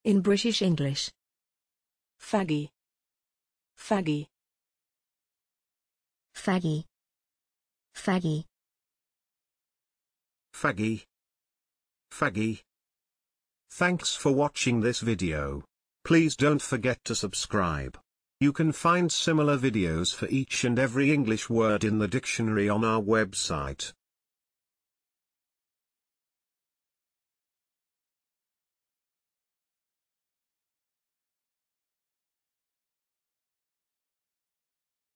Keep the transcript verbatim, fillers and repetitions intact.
In British English. Faggy. Faggy. Faggy. Faggy. Faggy. Faggy. Thanks for watching this video. Please don't forget to subscribe. You can find similar videos for each and every English word in the dictionary on our website.